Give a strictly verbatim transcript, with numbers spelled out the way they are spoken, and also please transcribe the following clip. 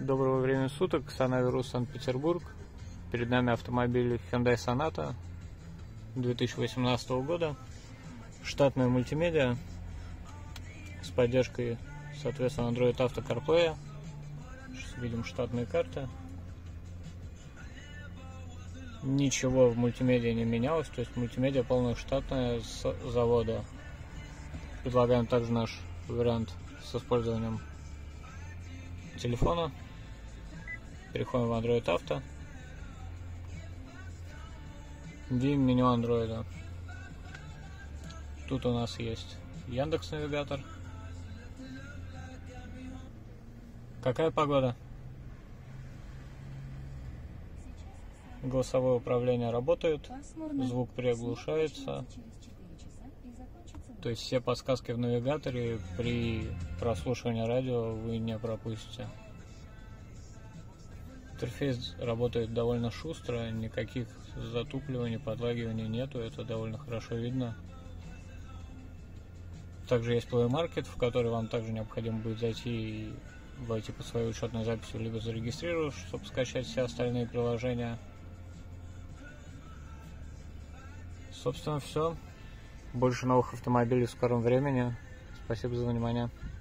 Доброго времени суток, Санаверус, Санкт-Петербург. Перед нами автомобиль Hyundai Sonata две тысячи восемнадцатого года. Штатная мультимедиа с поддержкой, соответственно, Android Auto CarPlay. Сейчас видим штатные карты. Ничего в мультимедиа не менялось, то есть мультимедиа полная штатная с завода. Предлагаем также наш вариант с использованием телефона. Переходим в Android Auto. Видим меню Android. Тут у нас есть Яндекс Навигатор. Какая погода? Голосовое управление работает, звук приглушается. То есть все подсказки в навигаторе при прослушивании радио вы не пропустите. Интерфейс работает довольно шустро, никаких затупливаний, подлагиваний нету, это довольно хорошо видно. Также есть Play Market, в который вам также необходимо будет зайти и войти по своей учетной записи, либо зарегистрироваться, чтобы скачать все остальные приложения. Собственно, все. Больше новых автомобилей в скором времени. Спасибо за внимание.